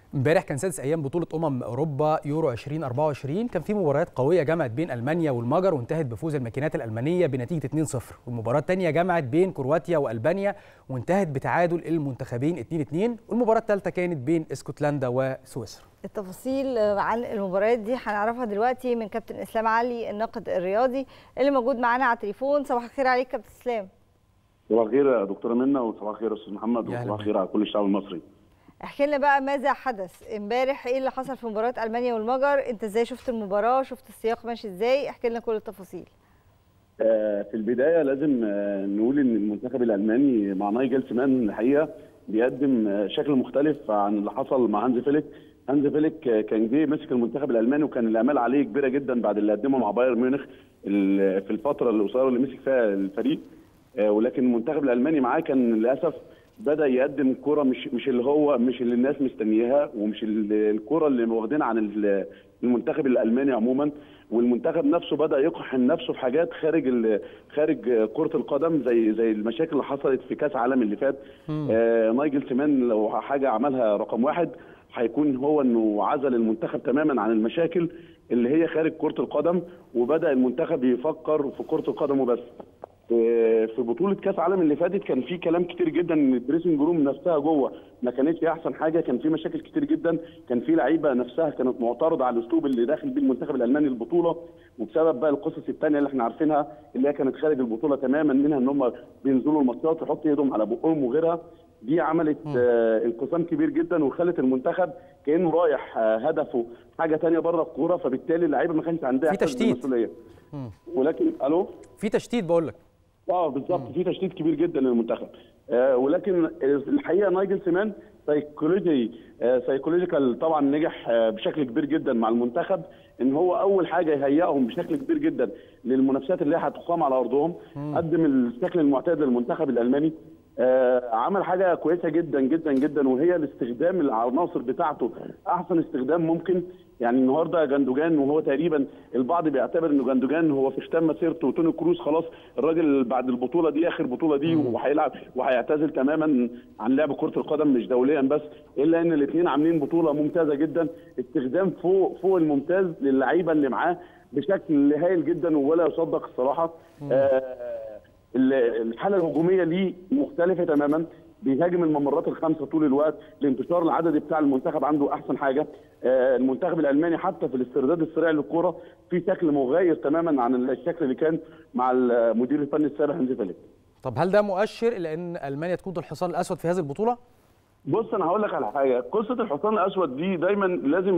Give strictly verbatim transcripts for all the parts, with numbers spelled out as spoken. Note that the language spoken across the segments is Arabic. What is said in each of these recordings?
امبارح كان سادس ايام بطوله امم اوروبا يورو ألفين وأربعة وعشرين. كان في مباريات قويه جمعت بين المانيا والمجر وانتهت بفوز الماكينات الالمانيه بنتيجه اتنين صفر، والمباراه الثانيه جمعت بين كرواتيا والبانيا وانتهت بتعادل المنتخبين اتنين اتنين، والمباراه الثالثه كانت بين اسكتلندا وسويسرا. التفاصيل عن المباريات دي هنعرفها دلوقتي من كابتن اسلام علي الناقد الرياضي اللي موجود معانا على التليفون. صباح الخير عليك كابتن اسلام. صباح الخير يا دكتوره منى، وصباح الخير يا استاذ محمد، وصباح الخير على كل الشعب المصري. احكي لنا بقى ماذا حدث امبارح، ايه اللي حصل في مباراه المانيا والمجر؟ انت ازاي شفت المباراه؟ شفت السياق ماشي ازاي؟ احكي لنا كل التفاصيل. آه في البدايه لازم آه نقول ان المنتخب الالماني مع نايجل سيمان الحقيقه بيقدم آه شكل مختلف عن اللي حصل مع هانز فيليك. هانز فيليك آه كان جه مسك المنتخب الالماني وكان الامال عليه كبيره جدا بعد اللي قدمه مع بايرن ميونخ في الفتره القصيره اللي مسك فيها الفريق، آه ولكن المنتخب الالماني معاه كان للاسف بدأ يقدم كرة مش مش اللي هو مش اللي الناس مستنياها، ومش الكرة اللي واخدينها عن المنتخب الألماني عموما، والمنتخب نفسه بدأ يقحم نفسه في حاجات خارج خارج كرة القدم زي زي المشاكل اللي حصلت في كأس العالم اللي فات. آه نايجل سيمان لو حاجة عملها رقم واحد هيكون هو انه عزل المنتخب تماما عن المشاكل اللي هي خارج كرة القدم، وبدأ المنتخب يفكر في كرة القدم وبس. في بطوله كاس العالم اللي فاتت كان في كلام كتير جدا ان الدريسنج روم نفسها جوه ما كانتش احسن حاجه، كان في مشاكل كتير جدا، كان في لعيبه نفسها كانت معترضه على الاسلوب اللي داخل بيه المنتخب الالماني البطوله، وبسبب بقى القصص الثانيه اللي احنا عارفينها اللي هي كانت خارج البطوله تماما، منها ان هم بينزلوا الماتشات ويحطوا ايدهم على بقهم وغيرها. دي عملت آه انقسام كبير جدا وخلت المنتخب كانه رايح آه هدفه حاجه ثانيه بره الكوره، فبالتالي اللعيبه ما كانش عندها احساس بالمسؤوليه. ولكن الو في تشتيت بقول لك. اه بالظبط، في تشتيت كبير جدا للمنتخب، آه ولكن الحقيقه نايجل سيمان سايكولوجي آه سايكولوجيكال طبعا نجح آه بشكل كبير جدا مع المنتخب، ان هو اول حاجه يهيئهم بشكل كبير جدا للمنافسات اللي هتقام على ارضهم. مم. قدم الشكل المعتاد للمنتخب الالماني، آه عمل حاجه كويسه جدا جدا جدا، وهي الاستخدام العناصر بتاعته احسن استخدام ممكن. يعني النهارده جندوجان، وهو تقريبا البعض بيعتبر انه جندوجان هو في ختام مسيرته، وتوني كروز خلاص الراجل بعد البطوله دي اخر بطوله دي وهيلعب وهيعتزل تماما عن لعب كره القدم مش دوليا بس، الا ان الاثنين عاملين بطوله ممتازه جدا، استخدام فوق فوق الممتاز للعيبه اللي معاه بشكل هايل جدا ولا يصدق الصراحه. آه الحاله الهجوميه ليه مختلفه تماما، بيهاجم الممرات الخمسه طول الوقت، الانتشار العددي بتاع المنتخب عنده احسن حاجه. آه المنتخب الالماني حتى في الاسترداد السريع للكره في شكل مغاير تماما عن الشكل اللي كان مع المدير الفني السابق هانز فيليك. طب هل ده مؤشر الى ان المانيا تكون الحصان الاسود في هذه البطوله؟ بص انا هقول لك على حاجه، قصه الحصان الاسود دي دايما لازم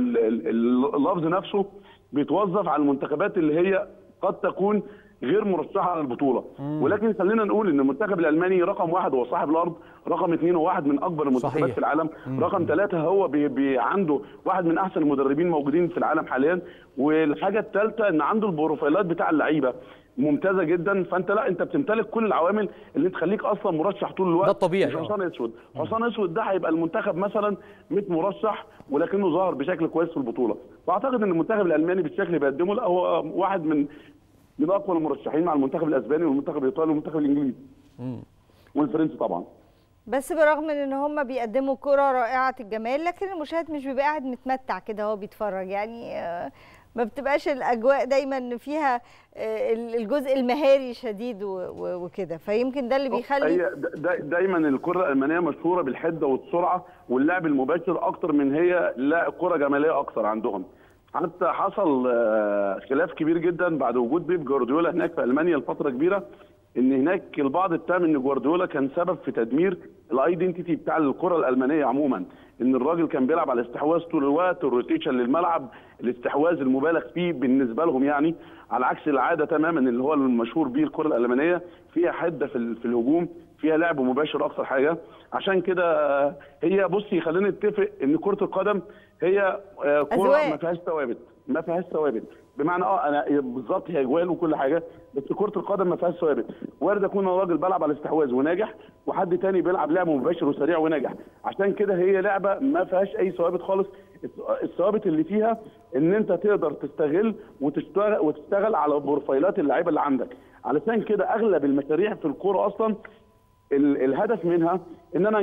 اللفظ نفسه بيتوظف على المنتخبات اللي هي قد تكون غير مرشحه على البطوله، مم. ولكن خلينا نقول ان المنتخب الالماني رقم واحد هو صاحب الارض، رقم اثنين هو واحد من اكبر المنتخبات صحيح. في العالم، مم. رقم ثلاثه هو بي بي عنده واحد من احسن المدربين موجودين في العالم حاليا، والحاجه الثالثه ان عنده البروفايلات بتاع اللعيبه ممتازه جدا، فانت لا انت بتمتلك كل العوامل اللي تخليك اصلا مرشح طول الوقت. ده الطبيعي. مش حصان اسود، حصان اسود ده هيبقى المنتخب مثلا مية مرشح ولكنه ظهر بشكل كويس في البطوله، فاعتقد ان المنتخب الالماني بالشكل اللي بيقدمه لا هو واحد من من اقوى المرشحين مع المنتخب الاسباني والمنتخب الايطالي والمنتخب الانجليزي والفرنسي طبعا. بس برغم من ان هم بيقدموا كره رائعه الجمال، لكن المشاهد مش بيبقى قاعد متمتع كده وهو بيتفرج، يعني ما بتبقاش الاجواء دايما فيها الجزء المهاري شديد وكده، فيمكن ده اللي بيخلي هي دايما الكره الالمانيه مشهوره بالحده والسرعه واللعب المباشر اكتر من هي لا كره جماليه اكتر عندهم. حتى حصل خلاف كبير جدا بعد وجود بيب جوارديولا هناك في المانيا لفتره كبيره، ان هناك البعض اتهم ان جوارديولا كان سبب في تدمير الايدنتيتي بتاع الكره الالمانيه عموما، ان الراجل كان بيلعب على الاستحواذ طول الوقت، الروتيشن للملعب، الاستحواذ المبالغ فيه بالنسبه لهم، يعني على عكس العاده تماما اللي هو المشهور بيه الكره الالمانيه فيها حده في في الهجوم، فيها لعب مباشر اكثر حاجه. عشان كده هي بصي خلينا نتفق ان كره القدم هي كره ما فيهاش ثوابت، ما فيهاش ثوابت، بمعنى اه انا بالظبط هي جوال وكل حاجه، بس كره القدم ما فيهاش ثوابت، وارد اكون انا راجل بلعب على الاستحواذ وناجح وحد تاني بيلعب لعب مباشر وسريع وناجح، عشان كده هي لعبه ما فيهاش اي ثوابت خالص. الثوابت اللي فيها ان انت تقدر تستغل وتشتغل وتشتغل على بروفايلات اللعيبه اللي عندك، علشان كده اغلب المشاريع في الكوره اصلا الهدف منها ان انا انجح،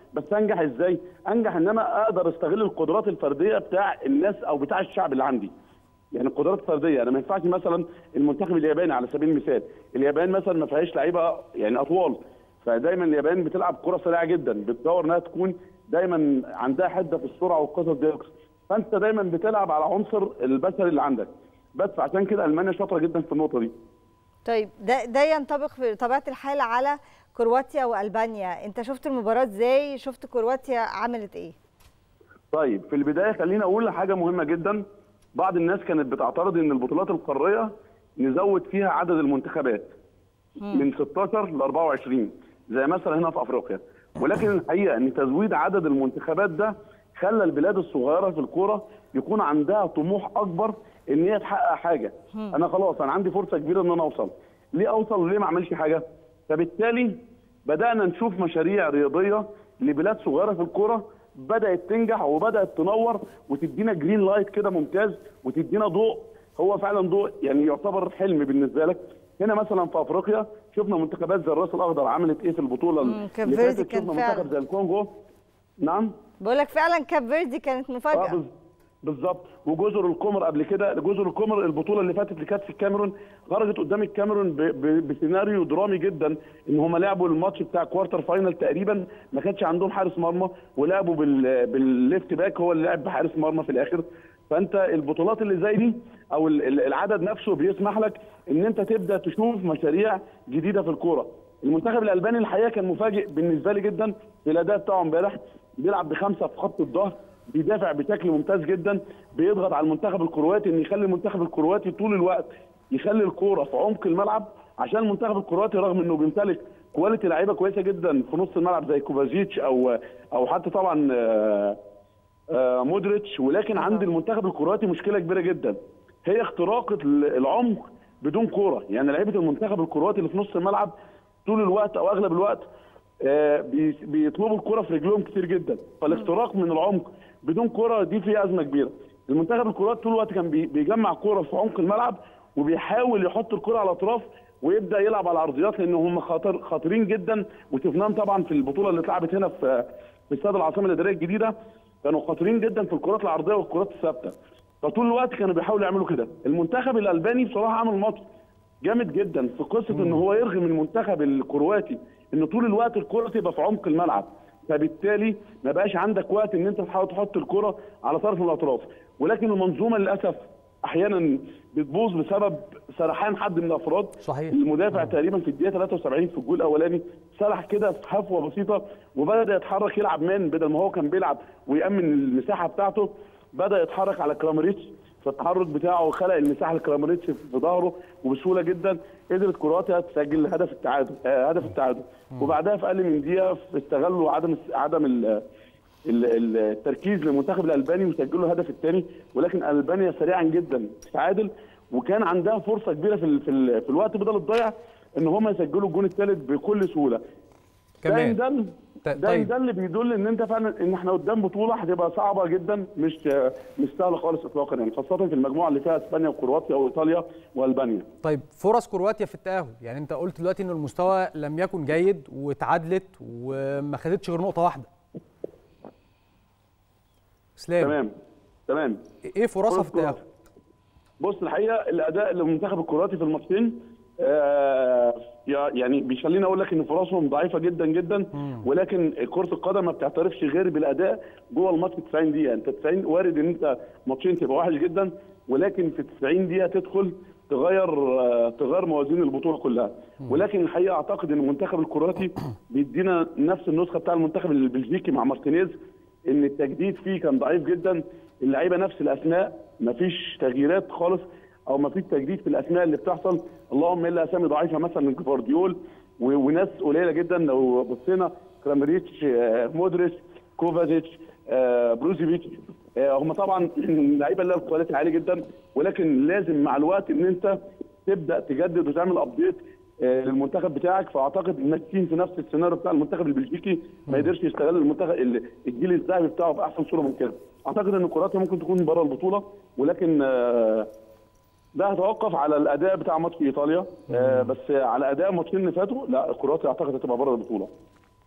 بس انجح ازاي؟ انجح ان انا اقدر استغل القدرات الفرديه بتاع الناس او بتاع الشعب اللي عندي. يعني القدرات الفرديه، انا ما ينفعش مثلا المنتخب الياباني على سبيل المثال، اليابان مثلا ما فيهاش لعيبه يعني اطوال، فدايما اليابان بتلعب كره سريعه جدا، بتدور انها تكون دايما عندها حده في السرعه والقصص دي، فانت دايما بتلعب على عنصر البشري اللي عندك، بس عشان كده المانيا شاطره جدا في النقطه دي. طيب ده ده ينطبق بطبيعه الحال على كرواتيا والبانيا، انت شفت المباراه ازاي؟ شفت كرواتيا عملت ايه؟ طيب في البدايه خليني اقول حاجه مهمه جدا، بعض الناس كانت بتعترض ان البطولات القاريه نزود فيها عدد المنتخبات من ستاشر ل اربعة وعشرين زي مثلا هنا في افريقيا، ولكن الحقيقه ان تزويد عدد المنتخبات ده خلى البلاد الصغيره في الكوره يكون عندها طموح اكبر ان هي تحقق حاجه. انا خلاص انا عندي فرصه كبيره ان انا اوصل، ليه اوصل وليه ما اعملش حاجه؟ فبالتالي بدانا نشوف مشاريع رياضيه لبلاد صغيره في الكوره بدات تنجح وبدات تنور وتدينا جرين لايت كده ممتاز وتدينا ضوء، هو فعلا ضوء يعني يعتبر حلم بالنسبه لك. هنا مثلا في افريقيا شفنا منتخبات زي الراس الاخضر عملت ايه في البطوله اللي فاتت، شفنا منتخب زي الكونغو. نعم بقول لك فعلا كاب فيردي كانت مفاجاه. آه بالظبط، وجزر القمر قبل كده، جزر القمر البطوله اللي فاتت اللي كانت في الكاميرون خرجت قدام الكاميرون بسيناريو درامي جدا، ان هم لعبوا الماتش بتاع كوارتر فاينل تقريبا ما كانش عندهم حارس مرمى ولعبوا بال بالليفت باك هو اللي لعب بحارس مرمى في الاخر. فانت البطولات اللي زي دي او العدد نفسه بيسمح لك ان انت تبدا تشوف مشاريع جديده في الكوره. المنتخب الالباني الحقيقه كان مفاجئ بالنسبه لي جدا في الاداء بتاعه امبارح، بيلعب بخمسه في خط الظهر، بيدافع بشكل ممتاز جدا، بيضغط على المنتخب الكرواتي ان يخلي المنتخب الكرواتي طول الوقت يخلي الكوره في عمق الملعب، عشان المنتخب الكرواتي رغم انه بيمتلك كواليتي لعيبه كويسه جدا في نص الملعب زي كوفازيتش او او حتى طبعا مودريتش، ولكن عند المنتخب الكرواتي مشكله كبيره جدا هي اختراق العمق بدون كوره. يعني لعيبه المنتخب الكرواتي اللي في نص الملعب طول الوقت او اغلب الوقت بيطلبوا الكوره في رجلهم كتير جدا، فالاختراق من العمق بدون كوره دي فيها ازمه كبيره. المنتخب الكرواتي طول الوقت كان بيجمع كوره في عمق الملعب وبيحاول يحط الكوره على الاطراف ويبدا يلعب على العرضيات، لان هم خاطر خاطرين جدا، وشفناهم طبعا في البطوله اللي اتلعبت هنا في في استاد العاصمه الاداريه الجديده كانوا خاطرين جدا في الكرات العرضيه والكرات الثابته، فطول الوقت كانوا بيحاولوا يعملوا كده. المنتخب الالباني بصراحه عمل ماتش جامد جدا في قصه ان هو يرغم المنتخب الكرواتي ان طول الوقت الكره تبقى في عمق الملعب، فبالتالي ما بقاش عندك وقت ان انت تحاول تحط الكره على طرف من الاطراف. ولكن المنظومه للاسف احيانا بتبوظ بسبب سرحان حد من الافراد. صحيح. المدافع تقريبا في الدقيقه ثلاثة وسبعين في الجول الاولاني سرح كده في حفوه بسيطه وبدا يتحرك يلعب مان بدل ما هو كان بيلعب ويامن المساحه بتاعته، بدا يتحرك على كرامريتش، فالتحرك بتاعه خلق المساحه لكرامريتش في ظهره وبسهوله جدا قدرت كرواتيا تسجل هدف التعادل آه هدف التعادل وبعدها في اقل من دقيقه استغلوا عدم عدم ال التركيز للمنتخب الالباني وسجلوا الهدف الثاني، ولكن البانيا سريعا جدا تعادل وكان عندها فرصه كبيره في ال في, ال في الوقت بدل الضيع ان هم يسجلوا الجون الثالث بكل سهوله. كمان ده ده ده, طيب. ده اللي بيدل ان انت فعلا ان احنا قدام بطوله هتبقى صعبه جدا، مش مش سهله خالص اطلاقا، يعني خاصه في المجموعه اللي فيها اسبانيا وكرواتيا وايطاليا والبانيا. طيب فرص كرواتيا في التاهل، يعني انت قلت دلوقتي ان المستوى لم يكن جيد واتعادلت وما خدتش غير نقطه واحده. اسلام تمام تمام ايه فرصها في التاهل؟ بص الحقيقه الاداء للمنتخب الكرواتي في الماتشين آه يعني بيخليني اقول لك ان فرصهم ضعيفه جدا جدا، ولكن كره القدم ما بتعترفش غير بالاداء جوه الماتش تسعين دقيقه. انت تسعين وارد ان انت ماتشين تبقى وحش جدا، ولكن في تسعين دقيقه تدخل تغير آه تغير موازين البطوله كلها. ولكن الحقيقه اعتقد ان المنتخب الكرواتي بيدينا نفس النسخه بتاع المنتخب البلجيكي مع مارتينيز، ان التجديد فيه كان ضعيف جدا، اللعيبه نفس الاسماء مفيش تغييرات خالص او مفيش تجديد في الاسماء اللي بتحصل، اللهم الا اسامي ضعيفه مثلا من جفارديول وناس قليله جدا. لو بصينا كرامريتش مودريتش كوفازيتش بروزيفيتش هم طبعا لعيبه اللي الكواليتي عالي جدا، ولكن لازم مع الوقت ان انت تبدا تجدد وتعمل ابديت للمنتخب بتاعك. فاعتقد المكسيكيين في نفس السيناريو بتاع المنتخب البلجيكي ما يقدرش يستغل المنتخب الجيل الذهبي بتاعه باحسن صوره ممكنه. اعتقد ان كرواتيا ممكن تكون بره البطوله، ولكن ده هيتوقف على الاداء بتاع ماتش ايطاليا، بس على اداء الماتشين اللي فاتوا لا كرواتيا اعتقد هتبقى بره البطوله.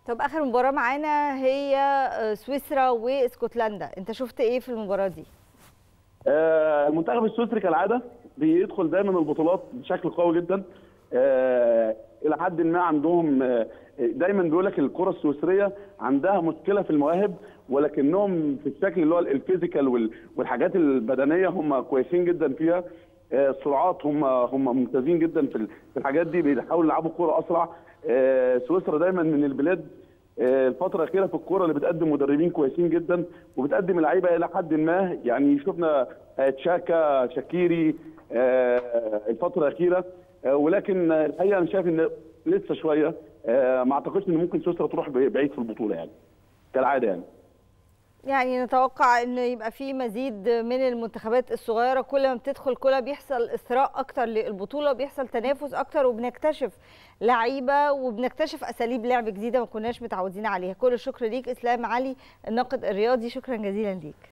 طب اخر مباراه معانا هي سويسرا واسكتلندا، انت شفت ايه في المباراه دي؟ آه المنتخب السويسري كالعاده بيدخل دايما البطولات بشكل قوي جدا. آه الى حد ما عندهم آه دايما بيقول لك الكره السويسريه عندها مشكله في المواهب، ولكنهم في الشكل اللي هو الفيزيكال والحاجات البدنيه هم كويسين جدا فيها. آه السرعات هم هم ممتازين جدا في الحاجات دي، بيحاولوا يلعبوا كوره اسرع. آه سويسرا دايما من البلاد الفترة الأخيرة في الكورة اللي بتقدم مدربين كويسين جدا وبتقدم لعيبة إلى حد ما، يعني شفنا تشاكا شاكيري الفترة الأخيرة، ولكن الحقيقة أنا شايف إن لسه شوية، ما أعتقدش إن ممكن سويسرا تروح بعيد في البطولة يعني كالعادة يعني. يعني نتوقع ان يبقى في مزيد من المنتخبات الصغيره، كل ما بتدخل كل ما بيحصل اثراء اكتر للبطوله، بيحصل تنافس اكتر، وبنكتشف لعيبه وبنكتشف اساليب لعب جديده ما كناش متعودين عليها. كل الشكر ليك اسلام علي الناقد الرياضي، شكرا جزيلا ليك.